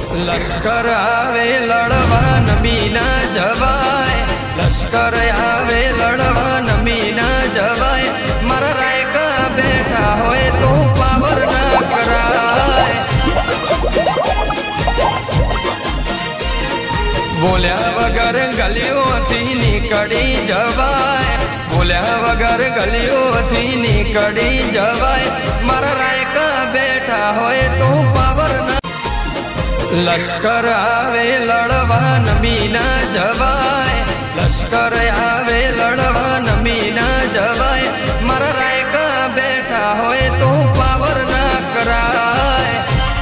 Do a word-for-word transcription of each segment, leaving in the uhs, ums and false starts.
लश्कर आवे लड़वा नमी ना जवाय, लश्कर आवे लड़वा नमी ना जवाय। मारा राय का बेटा होए तो पावर ना कराए। बोल्या वगर गलियों थी निकड़ी जवाय, बोल्या वगर गलियों थी निकड़ी जवाय। मारा राय का बेटा होए तो पावर ना। लश्कर आवे लड़वा नमी ना जवाय, लश्कर आवे लड़वा नमी ना जवाय। मारा राय का बेटा होए तो पावर ना कराए।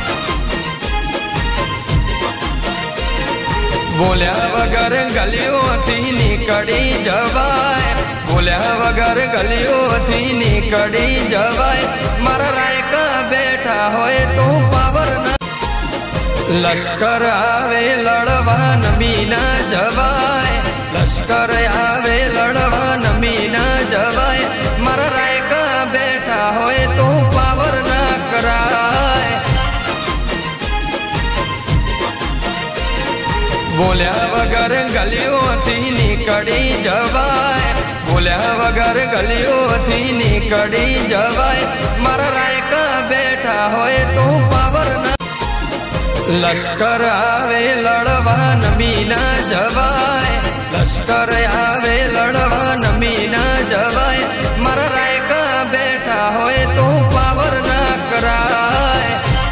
बोल्या वगर गलियों थी निकड़ी जवाय, बोल्या वगर गलियों थी निकड़ी जवाय। मारा राय का बेटा होए तो पावर ना। लश्कर आवे लड़वा नमी ना जवाय, लश्कर आवे लड़वा नमी ना जवाय। मारा राय का बेटा होए तो पावर ना कराए। बोल्या वगर गलियों थी निकड़ी जवाय, बोल्या वगर गलियों थी निकड़ी जवाय। मारा राय का बेटा होए तो पावर ना। लश्कर आवे लड़वा नमी ना जवाय, लश्कर आवे लड़वा नमी ना जवाय। मारा राय का बेटा होए तो पावर ना कराए।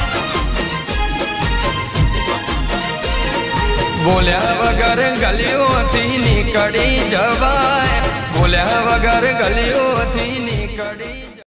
बोल्या वगर गलियों थी निकड़ी जवाय, बोल्या वगर गलियों थी निकड़ी